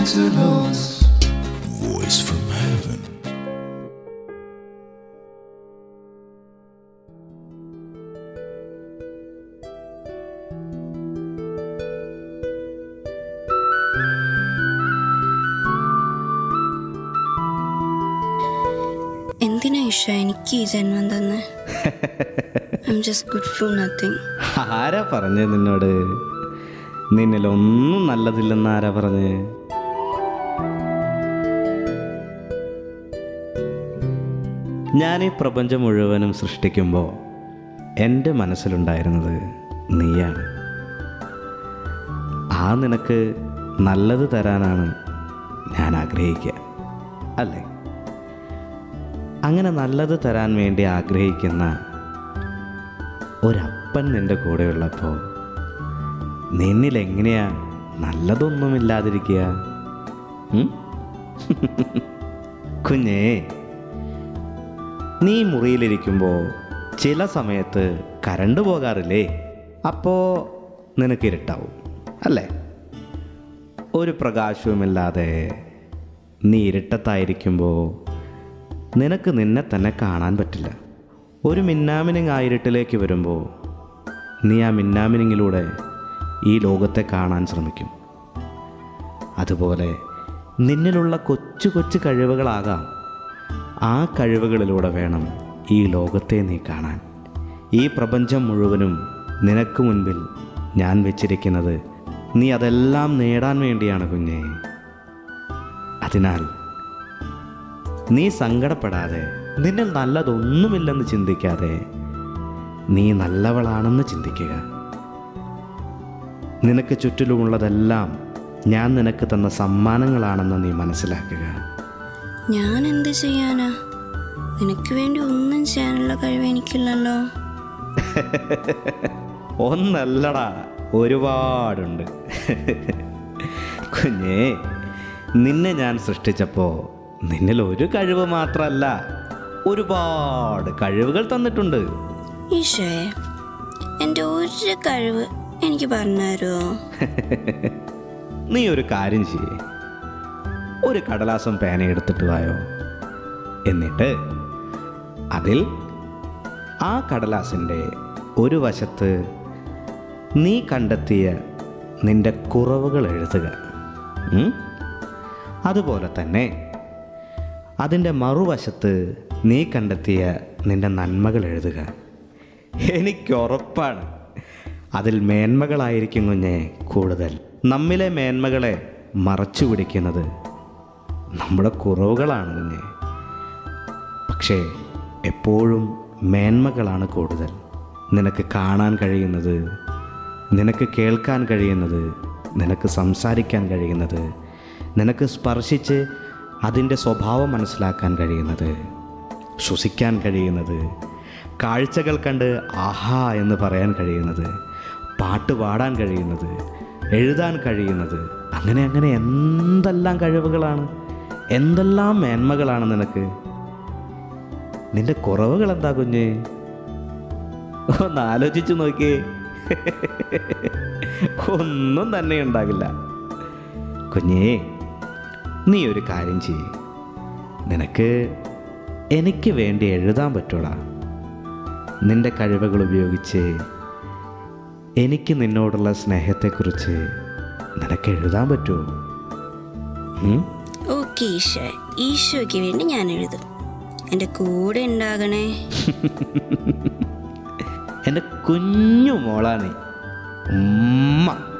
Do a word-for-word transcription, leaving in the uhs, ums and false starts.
Angelos Voice from Heaven. എന്തിനാ ഈശ എനിക്ക് ഈ ജന്മം തന്നെ? I'm just good for nothing. ആരാ പറഞ്ഞേ നിന്നോട് നിന്നിലൊന്നും നല്ലതില്ലെന്ന്? ആരാ പറഞ്ഞേ? ഞാൻ ഈ പ്രപഞ്ചം മുഴുവനും സൃഷ്ടിക്കുമ്പോൾ എൻ്റെ മനസ്സിലുണ്ടായിരുന്നത് നീയാണ്. ആ നിനക്ക് നല്ലത് തരാനാണ് ഞാൻ ആഗ്രഹിക്കുക, അല്ലേ? അങ്ങനെ നല്ലത് തരാൻ വേണ്ടി ആഗ്രഹിക്കുന്ന ഒരപ്പൻ നിൻ്റെ കൂടെയുള്ളപ്പോൾ നിന്നിലെങ്ങനെയാ നല്ലതൊന്നുമില്ലാതിരിക്കുക? കുഞ്ഞേ, നീ മുറിയിലിരിക്കുമ്പോൾ ചില സമയത്ത് കരണ്ട് പോകാറില്ലേ? അപ്പോൾ നിനക്ക് ഇരുട്ടാവും, അല്ലേ? ഒരു പ്രകാശവുമില്ലാതെ നീ ഇരുട്ടത്തായിരിക്കുമ്പോൾ നിനക്ക് നിന്നെ തന്നെ കാണാൻ പറ്റില്ല. ഒരു മിന്നാമിനിങ് ആ ഇരുട്ടിലേക്ക് വരുമ്പോൾ നീ ആ മിന്നാമിനിങ്ങിലൂടെ ഈ ലോകത്തെ കാണാൻ ശ്രമിക്കും. അതുപോലെ നിന്നിലുള്ള കൊച്ചു കൊച്ചു കഴിവുകളാകാം, ആ കഴിവുകളിലൂടെ വേണം ഈ ലോകത്തെ നീ കാണാൻ. ഈ പ്രപഞ്ചം മുഴുവനും നിനക്ക് മുൻപിൽ ഞാൻ വെച്ചിരിക്കുന്നത് നീ അതെല്ലാം നേടാൻ വേണ്ടിയാണ് കുഞ്ഞേ. അതിനാൽ നീ സങ്കടപ്പെടാതെ, നിന്നിൽ നല്ലതൊന്നുമില്ലെന്ന് ചിന്തിക്കാതെ നീ നല്ലവളാണെന്ന് ചിന്തിക്കുക. നിനക്ക് ചുറ്റിലുമുള്ളതെല്ലാം ഞാൻ നിനക്ക് തന്ന സമ്മാനങ്ങളാണെന്ന് നീ മനസ്സിലാക്കുക. ഞാൻ എന്ത് ചെയ്യാനാ? നിനക്ക് വേണ്ടി ഒന്നും ചെയ്യാനുള്ള കഴിവ് എനിക്കില്ലല്ലോ. ഒന്നല്ലടാ, ഒരുപാടുണ്ട്. കുഞ്ഞേ, നിന്നെ ഞാൻ സൃഷ്ടിച്ചപ്പോൾ നിന്നിൽ ഒരു കഴിവ് മാത്രമല്ല, ഒരുപാട് കഴിവുകൾ തന്നിട്ടുണ്ട്. ഈശോയെ, എൻ്റെ ഒരു കഴിവ് എനിക്ക് പറഞ്ഞു തരുമോ? നീ ഒരു കാര്യം ചെയ്യേ, ഒരു കടലാസം പേന എടുത്തിട്ട് വായോ. എന്നിട്ട് അതിൽ ആ കടലാസിൻ്റെ ഒരു വശത്ത് നീ കണ്ടെത്തിയ നിൻ്റെ കുറവുകൾ എഴുതുക. അതുപോലെ തന്നെ അതിൻ്റെ മറുവശത്ത് നീ കണ്ടെത്തിയ നിൻ്റെ നന്മകൾ എഴുതുക. എനിക്കുറപ്പാണ് അതിൽ മേന്മകളായിരിക്കും കുഞ്ഞെ കൂടുതൽ. നമ്മിലെ മേന്മകളെ മറച്ചു പിടിക്കുന്നത് നമ്മുടെ കുറവുകളാണ് കുഞ്ഞെ. പക്ഷേ എപ്പോഴും മേന്മകളാണ് കൂടുതൽ. നിനക്ക് കാണാൻ കഴിയുന്നത്, നിനക്ക് കേൾക്കാൻ കഴിയുന്നത്, നിനക്ക് സംസാരിക്കാൻ കഴിയുന്നത്, നിനക്ക് സ്പർശിച്ച് അതിൻ്റെ സ്വഭാവം മനസ്സിലാക്കാൻ കഴിയുന്നത്, ശ്വസിക്കാൻ കഴിയുന്നത്, കാഴ്ചകൾ കണ്ട് ആഹാ എന്ന് പറയാൻ കഴിയുന്നത്, പാട്ട് പാടാൻ കഴിയുന്നത്, എഴുതാൻ കഴിയുന്നത്, അങ്ങനെ അങ്ങനെ എന്തെല്ലാം കഴിവുകളാണ്, എന്തെല്ലാം മേന്മകളാണ് നിനക്ക്. നിൻ്റെ കുറവുകൾ എന്താ കുഞ്ഞേ? ഒന്ന് ആലോചിച്ച് നോക്കിയേ. ഒന്നും തന്നെ ഉണ്ടാകില്ല. കുഞ്ഞേ, നീ ഒരു കാര്യം ചെയ്യ്. നിനക്ക് എനിക്ക് വേണ്ടി എഴുതാൻ പറ്റൂടാ. നിൻ്റെ കഴിവുകൾ ഉപയോഗിച്ച് എനിക്ക് നിന്നോടുള്ള സ്നേഹത്തെക്കുറിച്ച് നിനക്ക് എഴുതാൻ പറ്റുമോ? ഓക്കെ ഈശോ, ഈശോയ്ക്ക് വേണ്ടി ഞാൻ എഴുതും. എൻ്റെ കൂടെ ഉണ്ടാകണേ. എൻ്റെ കുഞ്ഞു മോളാ നീ. ഉമ്മ.